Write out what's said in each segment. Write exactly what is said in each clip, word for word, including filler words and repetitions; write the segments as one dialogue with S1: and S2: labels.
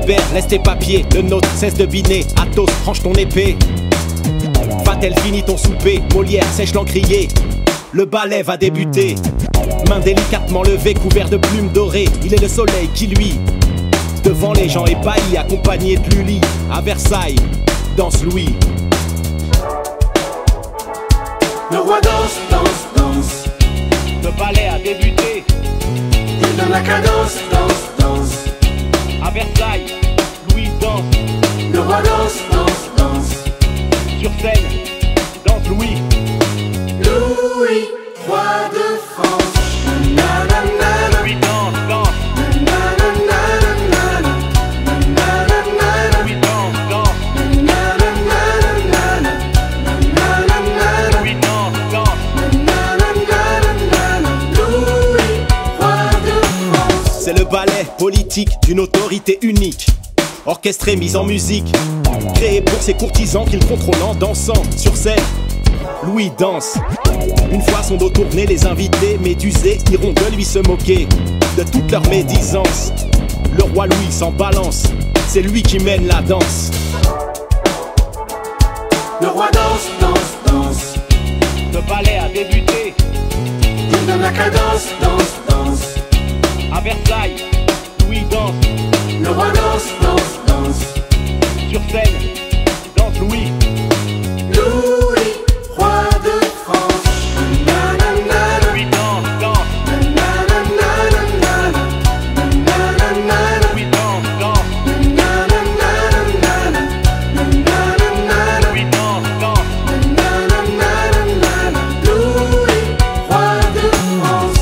S1: Albert, laisse tes papiers, le nôtre cesse de biner. Athos, range ton épée. Vatel, finis ton souper. Molière, sèche l'encrier. Le ballet va débuter. Main délicatement levée, couvert de plumes dorées. Il est le soleil qui luit. Devant les gens ébahis, accompagné de Lully. À Versailles, danse Louis.
S2: Le roi danse, danse, danse.
S1: Le ballet a débuté.
S2: Il donne la cadence, danse, danse.
S1: À Versailles, Louis danse.
S2: Le roi danse, danse, danse.
S1: Sur scène, danse Louis.
S2: Louis, roi de France. Na, na, na, na.
S1: Louis danse, danse.
S2: Na, na, na, na, na. Na, na, na, na.
S1: Louis danse, danse.
S2: Na, na, na, na, na. Na, na, na, na.
S1: Louis danse, danse.
S2: Na, na, na, na. Louis, roi de France.
S1: C'est le ballet politique d'une autorité unique. Orchestré, mis en musique. Créé pour ses courtisans qu'il contrôle en dansant. Sur scène, Louis danse. Une fois son dos tourné, les invités médusés iront de lui se moquer de toute leur médisance. Le roi Louis s'en balance, c'est lui qui mène la danse.
S2: Le roi danse, danse, danse.
S1: Le ballet a débuté.
S2: Il donne la cadence, danse, danse.
S1: À Versailles, Louis danse.
S2: Le roi danse, danse, danse.
S1: Sur scène, danse Louis.
S2: Louis, roi de France. Na, na, na, na.
S1: Louis danse, danse.
S2: Na, na, na, na, na, na. Na, na, na, na.
S1: Louis danse, danse.
S2: Na, na, na, na, na. Na, na, na, na.
S1: Louis danse, danse.
S2: Na, na, na, na, na. Louis, roi de France.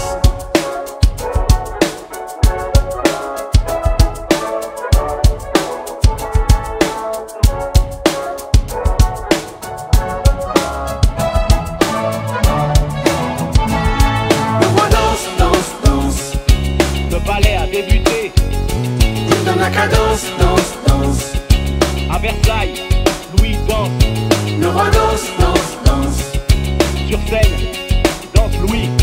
S2: Le roi danse, danse, danse.
S1: Le ballet a débuté.
S2: Il donne la cadence, danse, danse.
S1: À Versailles, Louis danse.
S2: Le roi danse, danse, danse.
S1: Sur scène, danse Louis.